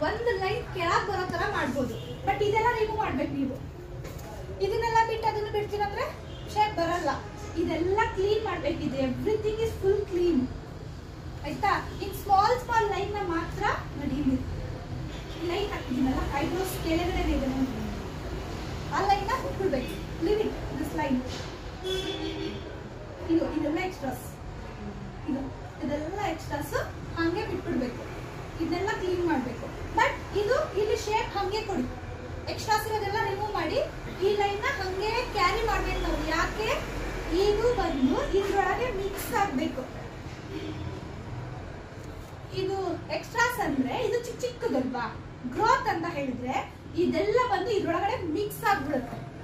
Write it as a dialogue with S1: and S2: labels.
S1: ಒಂದು ಲೈನ್ ಕೆಳಗೆ ಬರೋ ತರ ಮಾಡ್ಬೋದು. ಬಟ್ ಇದೆಲ್ಲ ರಿಮೂವ್ ಮಾಡ್ಬೇಕು ನೀವು. ಇದನ್ನೆಲ್ಲ ಬಿಟ್ಟು ಅದನ್ನು ಬಿಡ್ತೀರಂದ್ರೆ ಶೇಪ್ ಬರಲ್ಲ. ಇದೆಲ್ಲ ಕ್ಲೀನ್ ಮಾಡ್ಬೇಕಿದೆ. ಎವ್ರಿಥಿಂಗ್ ಇಸ್ ಫುಲ್ ಕ್ಲೀನ್ ಆಯ್ತಾ. ಇನ್ ಸ್ಮಾಲ್ ಸ್ಮಾಲ್ ಲೈನ್ ನ ಮಾತ್ರ ನೋಡಿ, ಲೈನ್ ಹಾಕಿದ್ದೀನಲ್ಲ ಐಬ್ರೋಸ್ ಕೆಳಗಡೆ ಇದೆ ನೋಡಿ, ಆ ಲೈನ್ ನ ಬಿಟ್ಬಿಡ್ಬೇಕು. Leave it this line. ಇದೆಲ್ಲ ಎಕ್ಸ್ಟ್ರಾಸ್, ಇದೆಲ್ಲ ಎಕ್ಸ್ಟ್ರಾಸ್ ಹಂಗೆ ಬಿಟ್ಬಿಡ್ಬೇಕು. ಇದನ್ನೆಲ್ಲ ಕ್ಲೀನ್ ಮಾಡಬೇಕು. ಬಟ್ ಇದು ಇಲ್ಲಿ ಶೇಪ್ ಹಂಗೆ ಕೊಡಿ. ಎಕ್ಸ್ಟ್ರಾಸ್ ಇರೋದೆಲ್ಲ ರಿಮೂವ್ ಮಾಡಿ ಈ ಲೈನ್ ನ ಹಂಗೆ ಕ್ಯಾರಿ ಮಾಡ್ಬೇಕು ನಾವು. ಯಾಕೆ ಇದು ಬಂದು ಇದ್ರೊಳಗೆ ಮಿಕ್ಸ್ ಆಗ್ಬೇಕು. ಇದು ಎಕ್ಸ್ಟ್ರಾಸ್ ಅಂದ್ರೆ ಇದು ಚಿಕ್ಕ ಚಿಕ್ಕದಲ್ವಾ, ಗ್ರೋತ್ ಅಂತ ಹೇಳಿದ್ರೆ ಇದೆಲ್ಲ ಬಂದು ಇದ್ರೊಳಗಡೆ ಮಿಕ್ಸ್ ಆಗ್ಬಿಡುತ್ತೆ.